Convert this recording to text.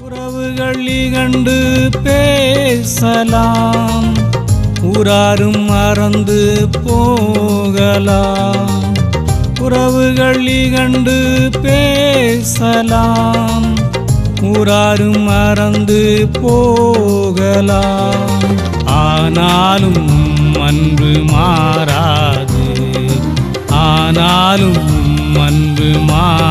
உறவுகள் இகண்டு பேசலாம், ஊராரும் மறந்து போகலாம். உறவுகள் இகண்டு பேசலாம், ஊராரும் மறந்து போகலாம். ஆனாலும் அன்பு மாறாது, ஆனாலும் அன்பு மாறாது.